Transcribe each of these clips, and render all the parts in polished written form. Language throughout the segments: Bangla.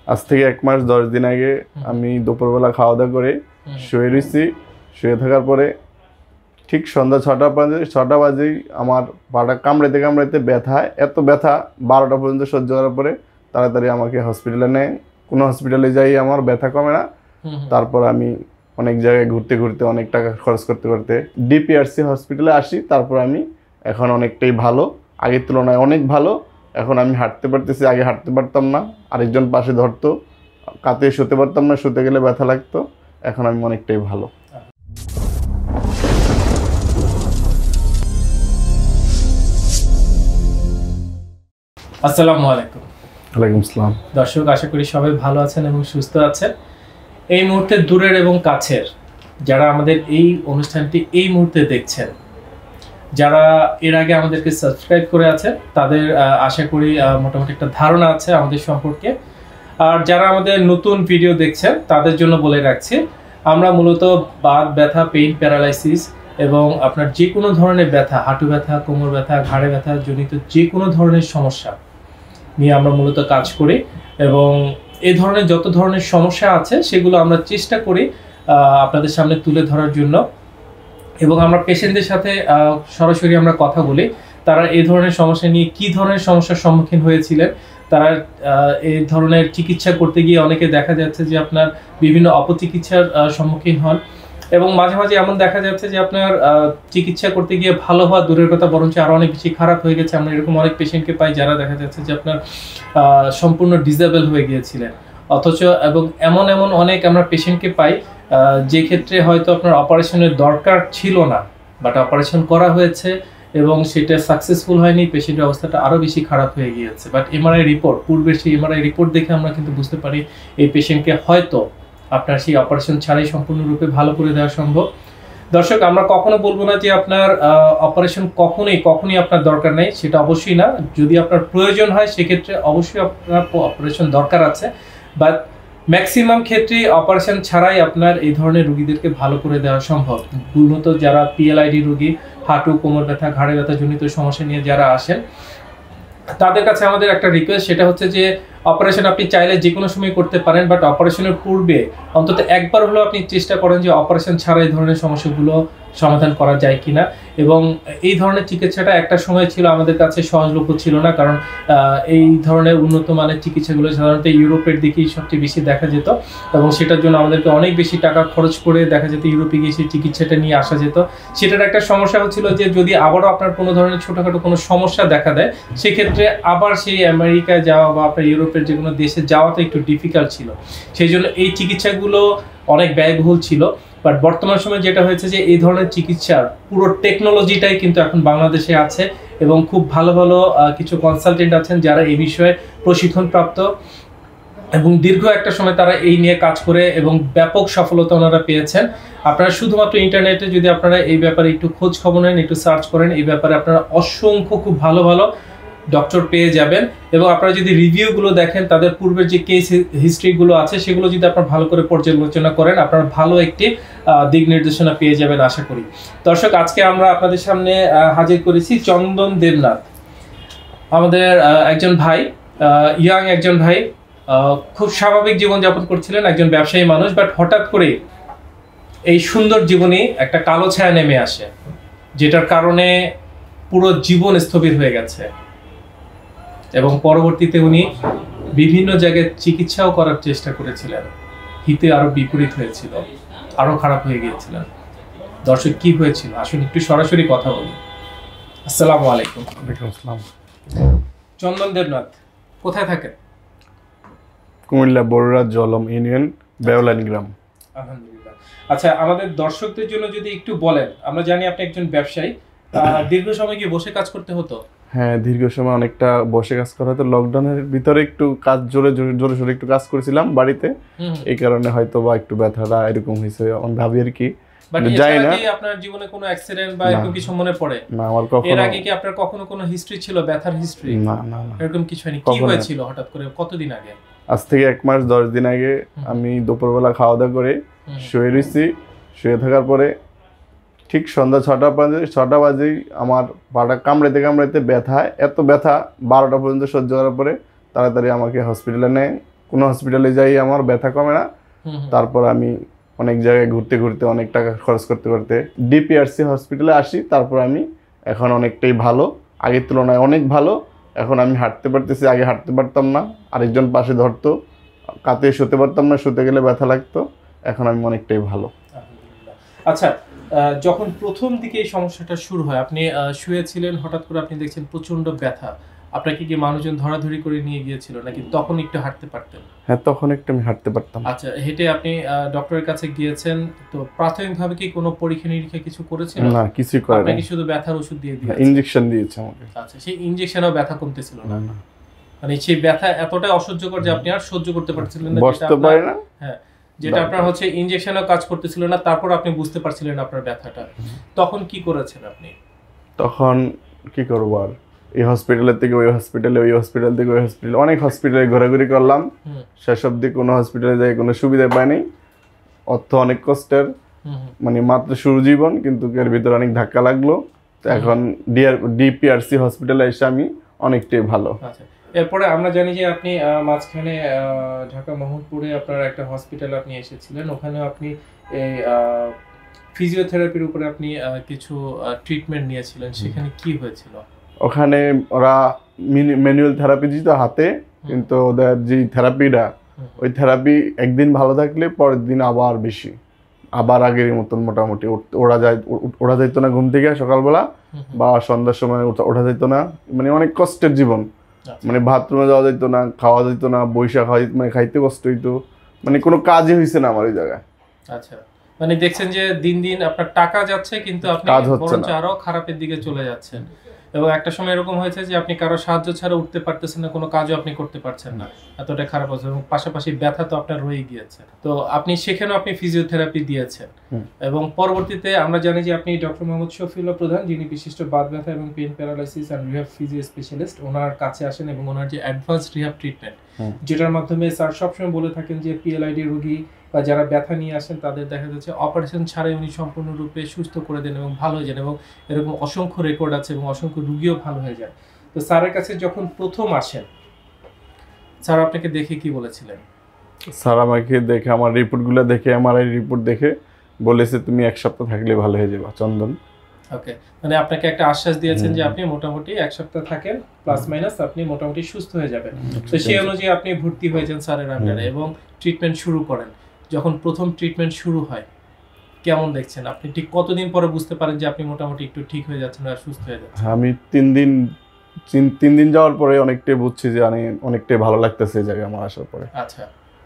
আজ থেকে 1 মাস 10 দিন আগে আমি দুপুরবেলা খাওয়া দাওয়া করে শুয়ে রয়েছি। শুয়ে থাকার পরে ঠিক সন্ধ্যা 6টা বাজেই আমার পাটা কামড়াইতে ব্যথা, এত ব্যথা 12টা পর্যন্ত সহ্য করার পরে তাড়াতাড়ি আমাকে হসপিটালে নেয়। কোনো হসপিটালে যাই আমার ব্যথা কমে না। তারপর আমি অনেক জায়গায় ঘুরতে অনেক টাকা খরচ করতে ডিপিআরসি হসপিটালে আসি। তারপর আমি এখন অনেকটাই ভালো, আগের তুলনায় অনেক ভালো। এখন আমি হাঁটতে পারতেছি, আগে হাঁটতে পারতাম না, আরেকজন পাশে ধরতো, কাতে শুতে পারতাম না, শুতে গেলে ব্যথা লাগতো। এখন আমি অনেকটাই ভালো। আসসালামু আলাইকুম। ওয়ালাইকুম আসসালাম। দর্শক, আশা করি সবাই ভালো আছেন এবং সুস্থ আছেন। এই মুহূর্তে দূরের এবং কাছের যারা আমাদের এই অনুষ্ঠানটি এই মুহূর্তে দেখছেন, যারা এর আগে আমাদেরকে সাবস্ক্রাইব করে আছেন, তাদের আশা করি মোটামুটি একটা ধারণা আছে আমাদের সম্পর্কে। আর যারা আমাদের নতুন ভিডিও দেখছেন তাদের জন্য বলে রাখছি, আমরা মূলত বাত ব্যথা, পেইন, প্যারালাইসিস এবং আপনার যে কোনো ধরনের ব্যথা, হাঁটু ব্যথা, কোমর ব্যথা, ঘাড়ে ব্যথা জনিত যে কোনো ধরনের সমস্যা নিয়ে আমরা মূলত কাজ করি। এবং এই ধরনের যত ধরনের সমস্যা আছে সেগুলো আমরা চেষ্টা করি আপনাদের সামনে তুলে ধরার জন্য। এবং আমরা পেশেন্টদের সাথে সরাসরি আমরা কথা বলি, তারা এই ধরনের সমস্যা নিয়ে কি ধরনের সমস্যার সম্মুখীন হয়েছিলেন। তারা এই ধরনের চিকিৎসা করতে গিয়ে অনেকে দেখা যাচ্ছে যে আপনার বিভিন্ন অপচিকিৎসার সম্মুখীন হন, এবং মাঝে মাঝে এমন দেখা যাচ্ছে যে আপনার চিকিৎসা করতে গিয়ে ভালো হওয়া দূরের কথা, বরঞ্চ আরো অনেক বেশি খারাপ হয়ে গেছে। আমরা এরকম অনেক পেশেন্টকে পাই যারা দেখা যাচ্ছে যে আপনার সম্পূর্ণ ডিসেবল হয়ে গিয়েছিলেন, অথচ এবং এমন অনেক আমরা পেশেন্টকে পাই যে ক্ষেত্রে হয়তো আপনার অপারেশনের দরকার ছিল না, বাট অপারেশন করা হয়েছে এবং সেটা সাকসেসফুল হয়নি, পেশেন্টের অবস্থাটা আরো বেশি খারাপ হয়ে গিয়েছে। বাট এমআরআই রিপোর্ট, পূর্বের সেই এমআরআই রিপোর্ট দেখে আমরা কিন্তু বুঝতে পারি এই পেশেন্টকে হয়তো আপনার সেই অপারেশন ছাড়াই সম্পূর্ণরূপে ভালো করে দেওয়া সম্ভব। দর্শক, আমরা কখনো বলবো না যে আপনার অপারেশন কখনই আপনার দরকার নেই, সেটা অবশ্যই না। যদি আপনার প্রয়োজন হয় সেক্ষেত্রে অবশ্যই আপনার অপারেশন দরকার আছে, বাট ম্যাক্সিমাম ক্ষেত্রে অপারেশন ছাড়াই আপনার এই ধরনের রোগীদেরকে ভালো করে দেওয়া সম্ভব। মূলত যারা পিএলআইডি রোগী, হাঁটু, কোমর ব্যথা, ঘাড়ে ব্যথা জনিত সমস্যা নিয়ে যারা আসেন, তাদের কাছে আমাদের একটা রিকোয়েস্ট, সেটা হচ্ছে যে অপারেশন আপনি চাইলে যে কোনো সময় করতে পারেন, বাট অপারেশনের পূর্বে অন্তত একবার হলেও আপনি চেষ্টা করেন যে অপারেশন ছাড়া এই ধরনের সমস্যাগুলো সমাধান করা যায় কিনা। এবং এই ধরনের চিকিৎসাটা একটা সময় ছিল আমাদের কাছে সহজলভ্য ছিল না, কারণ এই ধরনের উন্নত মানের চিকিৎসাগুলো সাধারণত ইউরোপের দিকেই সবচেয়ে বেশি দেখা যেত, এবং সেটার জন্য আমাদেরকে অনেক বেশি টাকা খরচ করে দেখা যেত ইউরোপে গিয়ে সেই চিকিৎসাটা নিয়ে আসা যেত। সেটার একটা সমস্যা হচ্ছিল যে যদি আবারও আপনার কোনো ধরনের ছোটোখাটো কোনো সমস্যা দেখা দেয়, সেক্ষেত্রে আবার সেই আমেরিকায় যাওয়া বা আপনার ইউরোপের যে কোনো দেশে যাওয়াটা একটু ডিফিকাল্ট ছিল। সেই জন্য এই চিকিৎসাগুলো অনেক ব্যয়বহুল ছিল। বাট বর্তমান সময়ে যেটা হয়েছে যে এই ধরনের চিকিৎসার পুরো টেকনোলজিটাই কিন্তু এখন বাংলাদেশে আছে, এবং খুব ভালো কিছু কনসালটেন্ট আছেন যারা এই বিষয়ে প্রশিক্ষণপ্রাপ্ত, এবং দীর্ঘ একটা সময় তারা এই নিয়ে কাজ করে এবং ব্যাপক সফলতা ওনারা পেয়েছেন। আপনারা শুধুমাত্র ইন্টারনেটে যদি আপনারা এই ব্যাপারে একটু খোঁজ খবর নেন, একটু সার্চ করেন, এই ব্যাপারে আপনারা অসংখ্য খুব ভালো ডক্টর পেয়ে যাবেন। এবং আপনারা যদি রিভিউগুলো দেখেন, তাদের পূর্বের যে কেস হিস্ট্রিগুলো আছে সেগুলো যদি আপনারা ভালো করে পর্যালোচনা করেন, আপনারা ভালো একটি দিক নির্দেশনা পেয়ে যাবেন আশা করি। দর্শক, আজকে আমরা আপনাদের সামনে হাজির করেছি চন্দন দেবনাথ, আমাদের একজন ভাই, ইয়াং একজন ভাই, খুব স্বাভাবিক জীবনযাপন করছিলেন, একজন ব্যবসায়ী মানুষ। বাট হঠাৎ করে এই সুন্দর জীবনে একটা কালো ছায়া নেমে আসে, যেটার কারণে পুরো জীবন স্থবির হয়ে গেছে, এবং পরবর্তীতে উনি বিভিন্ন জায়গায় চিকিৎসাও করার চেষ্টা করেছিলেন, হিতে আরো বিপরীত হয়েছিল, আরো খারাপ হয়ে গিয়েছিলেন। দর্শক, কি হয়েছিল আসলে একটু সরাসরি কথা বলি। আসসালামু আলাইকুম। ওয়ালাইকুম আসসালাম। চন্দন দেবনাথ কোথায় থাকেন? কুমিল্লা বড়ুরা জলম ইউনিয়ন, বেওলানি গ্রাম। আলহামদুলিল্লাহ। আচ্ছা, আমাদের দর্শকদের জন্য যদি একটু বলেন, আমরা জানি আপনি একজন ব্যবসায়ী, দীর্ঘ সময় কি বসে কাজ করতে হতো? হ্যাঁ, দীর্ঘ সময় অনেকটা বসে কাজ করা হতো। লকডাউনের ভিতরে একটু কাজ জোরে সোরে একটু কাজ করেছিলাম বাড়িতে, এই কারণে হয়তো বা একটু ব্যথাটা এরকম হয়েছে আমি ভাবি আর কি। যাই না, আপনার জীবনে কোনো অ্যাক্সিডেন্ট বা এরকম কিছু মনে পড়ে? না, আমার কখনো। এর আগে কি আপনার কখনো কোনো হিস্ট্রি ছিল, ব্যথার হিস্ট্রি? না, এরকম কিছু হয়নি। কি হয়েছিল হঠাৎ করে, কতদিন আগে? আজ থেকে 1 মাস 10 দিন আগে আমি দুপুরবেলা খাওয়া দাওয়া করে শুয়ে রয়েছি। শুয়ে থাকার পরে ঠিক সন্ধ্যা 6টা বাজেই আমার পাটা কামড়াইতে ব্যথা, এত ব্যথা 12টা পর্যন্ত সহ্য করার পরে তাড়াতাড়ি আমাকে হসপিটালে নেয়। কোনো হসপিটালে যাই আমার ব্যথা কমে না। তারপর আমি অনেক জায়গায় ঘুরতে ঘুরতে অনেক টাকা খরচ করতে করতে ডিপিআরসি হসপিটালে আসি। তারপর আমি এখন অনেকটাই ভালো, আগের তুলনায় অনেক ভালো। এখন আমি হাঁটতে পারতেছি, আগে হাঁটতে পারতাম না, আরেকজন পাশে ধরতো, কাতে শুতে পারতাম না, শুতে গেলে ব্যথা লাগতো। এখন আমি অনেকটাই ভালো। আচ্ছা, যখন প্রথম দিকে এই সমস্যাটা শুরু হয়, আপনি শুয়েছিলেন, হঠাৎ করে আপনি দেখছেন প্রচন্ড ব্যথা, আপনাকে কি মানুষজন ধরাধরি করে নিয়ে গিয়েছিল নাকি তখন একটু হাঁটতে পারতেন? হ্যাঁ, তখন একটু আমি হাঁটতে পারতাম। আচ্ছা, হেঁটে আপনি ডক্টরের কাছে গিয়েছেন, তো প্রাথমিকভাবে কি কোনো পরীক্ষা নিরীক্ষা কিছু করেছিল? না, কিছুই করে না। আপনাকে শুধু ব্যথার ওষুধ দিয়ে দিয়েছে? ইনজেকশন দিয়েছে আমাকে। আচ্ছা, সেই ইনজেকশনেও ব্যথা কমতেছিল না? মানে সেই ব্যথা এতটাই অসহ্যকর যে আপনি আর সহ্য করতে পারছিলেন না, বসতে পারে না। হ্যাঁ, যেটা আপনার হচ্ছে ইনজেকশনও কাজ করতেছিল না, তারপর আপনি বুঝতে পারছিলেন আপনার ব্যথাটা। তখন কি করেছেন আপনি? তখন কি করবো আর, এই হসপিটালের থেকে ওই হসপিটালে, ওই হসপিটাল থেকে ওই হসপিটালে, অনেক হসপিটালে ঘোরাঘুরি করলাম। শেষ অবধি কোনো হসপিটালে যাই কোনো সুবিধা পাইনি। অর্থ অনেক কষ্টের, মানে মাত্র শুরু জীবন, কিন্তু এর ভিতরে অনেক ধাক্কা লাগলো। এখন ডিপিআরসি হসপিটালে এসে আমি অনেকটাই ভালো। আচ্ছা, এরপরে আমরা জানি যে আপনি মাঝখানে ঢাকা মোহাম্মদপুরে আপনার একটা হসপিটালে আপনি এসেছিলেন, ওখানে আপনি এই ফিজিওথেরাপির উপরে আপনি কিছু ট্রিটমেন্ট নিয়েছিলেন, সেখানে কি হয়েছিল? ওখানে ওরা ম্যানুয়াল থেরাপি দিত হাতে, কিন্তু ওদের যে থেরাপিটা, ওই থেরাপি একদিন ভালো থাকলে পরের দিন আবার বেশি, আবার আগের মতন মোটামুটি ওরা যাইতো না ঘুম থেকে সকালবেলা, বা সন্ধ্যার সময় ওঠা যাইতো না। মানে অনেক কষ্টের জীবন, মানে বাথরুমে যাওয়া যাইতো না, খাওয়া যাইতো না, বৈশা খাওয়া, মানে খাইতে কষ্ট হইতো, মানে কোনো কাজই হয়েছে না আমার ওই জায়গায়। আচ্ছা, মানে দেখছেন যে দিন দিন আপনার টাকা যাচ্ছে কিন্তু আপনি বরঞ্চ আরো খারাপের দিকে চলে যাচ্ছেন। এবং একটা সময় এরকম হয়েছে যে আপনি কারো সাহায্য ছাড়া উঠতে পারতেছেন না, কোনো কাজও আপনি করতে পারছেন না, এতটা খারাপ হচ্ছে। এবং পাশাপাশি ব্যথা তো আপনার রয়ে গিয়েছে, তো আপনি সেখানেও আপনি ফিজিওথেরাপি দিয়েছেন। এবং পরবর্তীতে আমরা জানি যে আপনি ডক্টর মোহাম্মদ শফিউল্লাহ প্রধান, যিনি বিশিষ্ট বাত ব্যথা এবং pain paralysis and rehab physio specialist, ওনার কাছে আসেন এবং ওনার যে অ্যাডভান্স রিহ্যাব ট্রিটমেন্ট, যেটার মাধ্যমে স্যার সবসময় বলে থাকেন যে পিএলআইডি রোগী বা যারা ব্যথা নিয়ে আসেন তাদের দেখা যাচ্ছে অপারেশন ছাড়াই উনি সম্পূর্ণরূপে সুস্থ করে দেন এবং ভালো হয়ে যান, এবং এরকম অসংখ্য রেকর্ড আছে এবং অসংখ্য রুগীও ভালো হয়ে যায়। তো স্যারের কাছে যখন প্রথম আসেন, স্যার আপনাকে দেখে কি বলেছিলেন? স্যার আমাকে দেখে, আমার রিপোর্টগুলো দেখে, এমআরআই রিপোর্ট দেখে বলেছে তুমি 1 সপ্তাহ থাকলে ভালো হয়ে যাবে চন্দন। ওকে, মানে আপনাকে একটা আশ্বাস দিয়েছেন যে আপনি মোটামুটি 1 সপ্তাহ থাকেন, প্লাস মাইনাস আপনি মোটামুটি সুস্থ হয়ে যাবেন। তো সেই অনুযায়ী আপনি ভর্তি হয়েছেন স্যারের আন্ডারে এবং ট্রিটমেন্ট শুরু করেন। যখন প্রথম ট্রিটমেন্ট শুরু হয়, কেমন দেখছেন আপনি? ঠিক কতদিন পরে বুঝতে পারেন যে আপনি মোটামুটি একটু ঠিক হয়ে যাচ্ছেন আর সুস্থ হয়ে যাচ্ছেন? আমি 3 দিন যাওয়ার পরে অনেকটাই বুঝছি যে আমি অনেকটাই ভালো লাগতেছে এই জায়গায় আমার আসার পরে। আচ্ছা,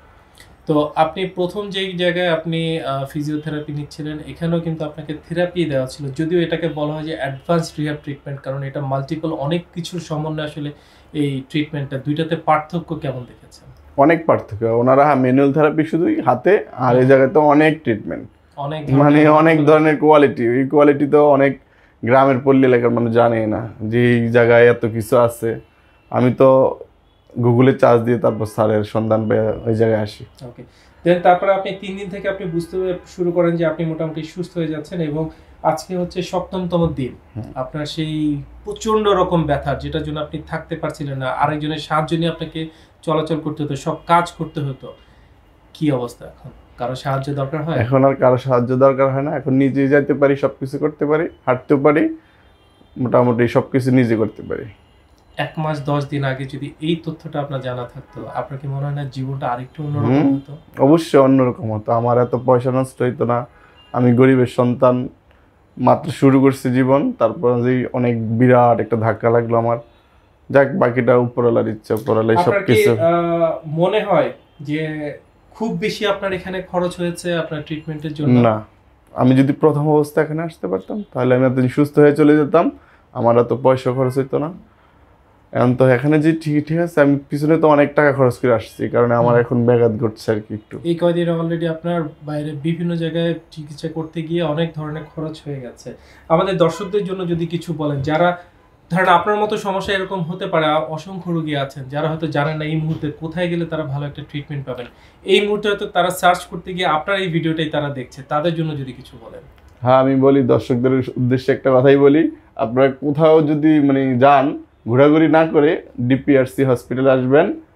তো আপনি প্রথম যেই জায়গায় আপনি ফিজিওথেরাপি নিচ্ছিলেন, এখানেও কিন্তু আপনাকে থেরাপি দেওয়া ছিল, যদিও এটাকে বলা হয় যে অ্যাডভান্স রিহ্যাব ট্রিটমেন্ট, কারণ এটা মাল্টিপল অনেক কিছুর সমন্বয়ে আসলে এই ট্রিটমেন্টটা। দুইটাতে পার্থক্য কেমন দেখেছেন? অনেক পার্থক্য। ওনারা ম্যানুয়াল থেরাপি শুধুই হাতে, আর এই জায়গায় তো অনেক ট্রিটমেন্ট, মানে অনেক ধরনের কোয়ালিটি। ওই কোয়ালিটি তো অনেক গ্রামের পল্লী এলাকার মানুষ জানে না যে এই জায়গায় এত কিছু আছে। আমি তো গুগলে চার্জ দিয়ে তারপর স্যারের সন্ধান পেয়ে ওই জায়গায় আসি। ওকে, দেন তারপরে আপনি 3 দিন থেকে আপনি বুঝতে শুরু করেন যে আপনি মোটামুটি সুস্থ হয়ে যাচ্ছেন, এবং আজকে হচ্ছে 7তম দিন। আপনার সেই প্রচন্ড রকম ব্যথা, যেটার জন্য আপনি থাকতে পারছিলেন না, আরেকজনের সাহায্য নিয়ে আপনাকে চলাচল করতে হতো, সব কাজ করতে হতো। কি অবস্থা এখন? কারো সাহায্য দরকার হয়? এখন আর কারো সাহায্য দরকার হয় না, এখন নিজেই যাইতে পারি, সবকিছু করতে পারি, হাঁটতে পারি, মোটামুটি সবকিছু নিজে করতে পারি। 1 মাস 10 দিন আগে যদি এই তথ্যটা আপনার জানা থাকতো, আপনার কি মনে হয় না জীবনটা আরেকটু অন্যরকম হতো? অবশ্যই অন্যরকম হতো। আমার এত পয়সা নষ্ট হইতো না। আমি গরিবের সন্তান, মাত্র শুরু করছি জীবন, তারপর যে অনেক বিরাট একটা ধাক্কা লাগলো আমার। যাক, বাকিটা উপরওয়ালার ইচ্ছা, উপরওয়ালাই সবকিছু। মনে হয় যে খুব বেশি আপনার এখানে খরচ হয়েছে আপনার ট্রিটমেন্টের জন্য? না, আমি যদি প্রথম অবস্থা এখানে আসতে পারতাম তাহলে আমি এতদিন সুস্থ হয়ে চলে যেতাম, আমার এত পয়সা খরচ হইতো না। এখন তো এখানে যে ঠিক আছে, আমি পিছনে তো অনেক টাকা খরচ করে আসছি, কারণ আমার এখন ব্যাঘাত ঘটছে আর কি একটু। এই কয়দিন অলরেডি আপনার বাইরে বিভিন্ন জায়গায় চিকিৎসা করতে গিয়ে অনেক ধরনের খরচ হয়ে গেছে। আমাদের দর্শকদের জন্য যদি কিছু বলেন, যারা ধরেন আপনার মতো সমস্যা এরকম হতে পারে, অসংখ্য রোগী আছেন যারা হয়তো জানেন না এই মুহূর্তে কোথায় গেলে তারা ভালো একটা ট্রিটমেন্ট পাবেন, এই মুহূর্তে হয়তো তারা সার্চ করতে গিয়ে আপনার এই ভিডিওটাই তারা দেখছে, তাদের জন্য যদি কিছু বলেন। হ্যাঁ, আমি বলি দর্শকদের উদ্দেশ্যে একটা কথাই বলি, আপনারা কোথাও যদি মানে যান, ঘোরাঘুরি না করে ডিপিআরসি হসপিটালে আসবেন,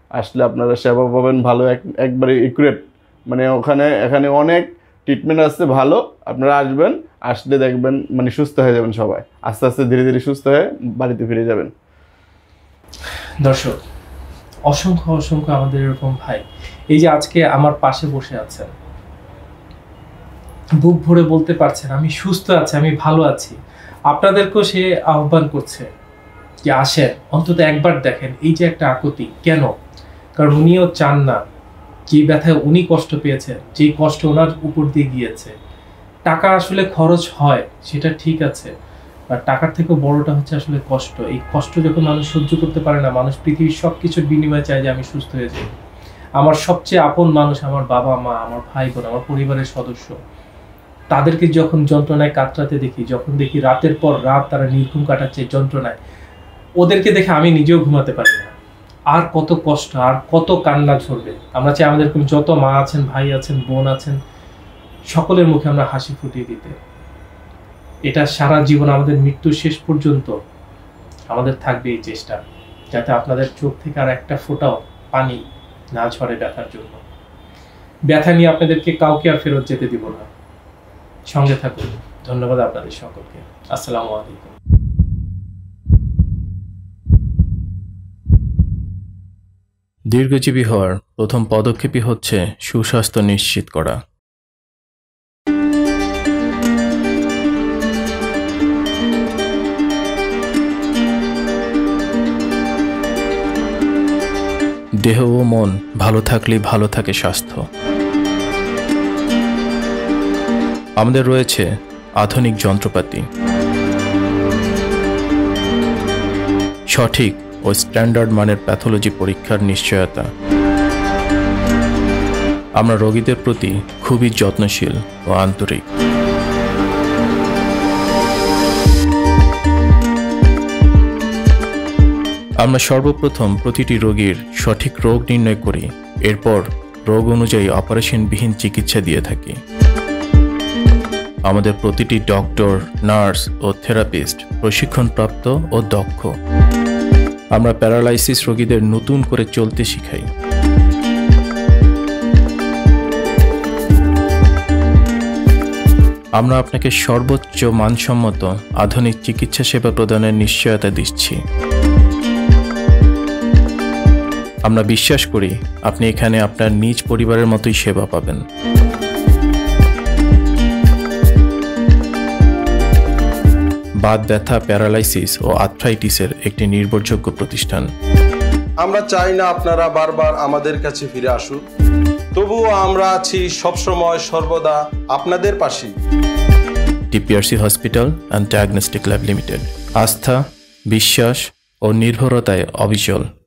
আসলে আপনারা সেবা পাবেন ভালো, একবারে একুরেট। মানে এখানে অনেক ট্রিটমেন্ট আছে ভালো, আপনারা আসবেন, আসলে দেখবেন মানে সুস্থ হয়ে যাবেন সবাই, আস্তে আস্তে ধীরে ধীরে সুস্থ হয়ে বাড়িতে ফিরে যাবেন। দর্শক, অসংখ্য অসংখ্য আমাদের এরকম ভাই এই যে আজকে আমার পাশে বসে আছেন, বুক ভরে বলতে পারছেন আমি সুস্থ আছি, আমি ভালো আছি। আপনাদেরকেও সে আহ্বান করছে যে আসেন, অন্তত একবার দেখেন। এই যে একটা আকুতি, কেন? কারণ উনিও চান না যে ব্যথায় উনি কষ্ট পেয়েছেন, যে কষ্ট ওনার উপর দিয়ে গিয়েছে। টাকা আসলে খরচ হয়, সেটা ঠিক আছে, আর টাকার থেকেও বড়টা হচ্ছে আসলে কষ্ট। এই কষ্ট যখন মানুষ সহ্য করতে পারে না, মানুষ পৃথিবীর সব কিছুর বিনিময়ে চায় যে আমি সুস্থ হয়ে যাই। আমার সবচেয়ে আপন মানুষ আমার বাবা মা, আমার ভাই বোন, আমার পরিবারের সদস্য, তাদেরকে যখন যন্ত্রণায় কাতরাতে দেখি, যখন দেখি রাতের পর রাত তারা নির্ঘুম কাটাচ্ছে যন্ত্রণায়, ওদেরকে দেখে আমি নিজেও ঘুমাতে পারি না। আর কত কষ্ট, আর কত কান্না ঝরবে। আমরা চাই আমাদের যত মা আছেন, ভাই আছেন, বোন আছেন, সকলের মুখে আমরা হাসি ফুটিয়ে দিতে। এটা সারা জীবন, আমাদের মৃত্যুর শেষ পর্যন্ত আমাদের থাকবে এই চেষ্টা, যাতে আপনাদের চোখ থেকে আর একটা ফোঁটাও পানি না ঝরে ব্যথার জন্য। ব্যথা নিয়ে আপনাদেরকে কাউকে আর ফেরত যেতে দিব না। সঙ্গে থাকুন। ধন্যবাদ আপনাদের সকলকে। আসসালামু আলাইকুম। দীর্ঘজীবী হওয়ার প্রথম পদক্ষেপই হচ্ছে সুস্বাস্থ্য নিশ্চিত করা। দেহ ও মন ভালো থাকলেই ভালো থাকে স্বাস্থ্য। আমাদের রয়েছে আধুনিক যন্ত্রপাতি, সঠিক ও স্ট্যান্ডার্ড মানের প্যাথোলজি পরীক্ষার নিশ্চয়তা। আমরা রোগীদের প্রতি খুবই যত্নশীল ও আন্তরিক। আমরা সর্বপ্রথম প্রতিটি রোগীর সঠিক রোগ নির্ণয় করি, এরপর রোগ অনুযায়ী অপারেশনবিহীন চিকিৎসা দিয়ে থাকি। আমাদের প্রতিটি ডক্টর, নার্স ও থেরাপিস্ট প্রশিক্ষণপ্রাপ্ত ও দক্ষ। আমরা প্যারালাইসিস রোগীদের নতুন করে চলতে শিখাই। আমরা আপনাকে সর্বোচ্চ মানসম্মত আধুনিক চিকিৎসা সেবা প্রদানের নিশ্চয়তা দিচ্ছি। আমরা বিশ্বাস করি আপনি এখানে আপনার নিজ পরিবারের মতোই সেবা পাবেন। বাত ব্যথা, প্যারালাইসিস ও আর্থ্রাইটিসের একটি নির্ভরযোগ্য প্রতিষ্ঠান। আমরা চাই না আপনারা বারবার আমাদের কাছে ফিরে আসুন, তবুও আমরা আছি সবসময় সর্বদা আপনাদের পাশে। TPRC hospital and diagnostic lab limited, আস্থা, বিশ্বাস ও নির্ভরতায় অবিচল।